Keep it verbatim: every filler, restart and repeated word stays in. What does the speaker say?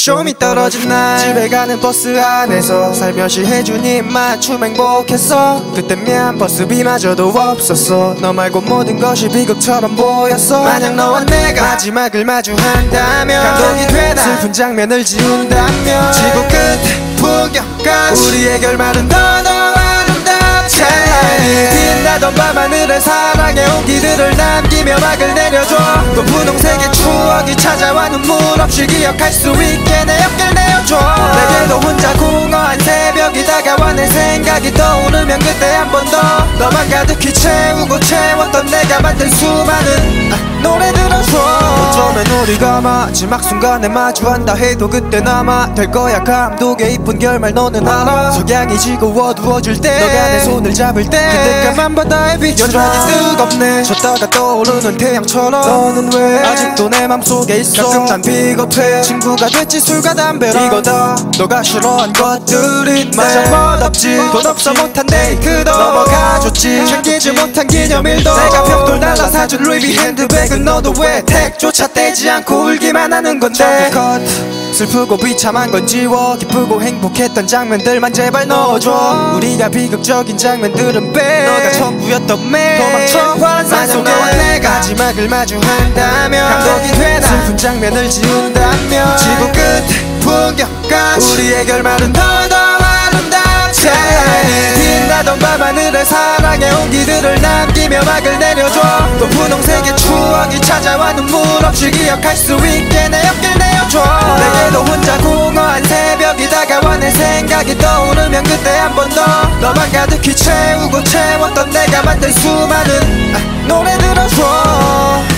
쇼미 떨어진 날 집에 가는 버스 안에서 살며시 해준 입맞춤 행복했어. 그때 미안 버스비마저도 없었어. 너 말고 모든 것이 비극처럼 보였어. 만약 너와 내가 마지막을 마주한다면 감동이 되나 슬픈 장면을 지운다면 지구 끝 풍경까지 우리의 결말은 더더 아름답지. 빛나던 밤하늘에 사랑의 온기들을 남기며 막을 내려줘. 또 분홍색의 추억이 찾아와 눈물 없이 기억할 수 있게 내 어깨를 내어줘. 내게도 혼자 공허한 새벽이 다가와 내 생각이 떠오르면 그때 한 번 더 너만 가득히 채우고 채웠던 내가 만든 수많은 아, 노래 들어줘. 어쩌면 우리가 마지막 순간에 마주한다 해도 그땐 아마 될 거야. 감독의 이쁜 결말 너는 알아. 석양이 지고 어두워질 때 너가 내 손을 잡을 때 그때 까만 바다의 빛이 여전히 뜨겁네. 졌다가 떠오르는 태양처럼 너는 왜 아직도 내 맘속에 있어. 가끔 난 비겁해. 친구가 됐지 술과 담배랑 이거다 너가 싫어한 것들인데 마냥 멋없지. 돈 없어 못한 데이트도 넘어가줬지. 챙기지 못한 기념일도 내가 벽돌 날라 사준 루이비 핸드백은 너도 왜 택조차 떼지 않고 울기만 하는 건데. 컷 슬프고 비참한 건 지워. 기쁘고 행복했던 장면들만 제발 넣어줘. 우리가 비극적인 장면들은 빼. 너가 전부였던 매 도망쳐 환상 속에 너와 내가 마지막을 마주한다면 감동이 되나 슬픈 장면을 지운다면 지구 끝 풍경까지 우리의 결말은 더더 아름답지. 빛나던 밤하늘에 사랑의 온기들을 남기며 막을 내려줘. 또 분홍색의 추억이 찾아와 눈물 없이 기억할 수 있게 내 어깨를 내어줘. 내게도 혼자 공허한 새벽이 다가와 내 생각이 떠오르면 그때 한 번 더 너만 가득히 채우고 채웠던 내가 만든 수많은 아, 노래 들어줘.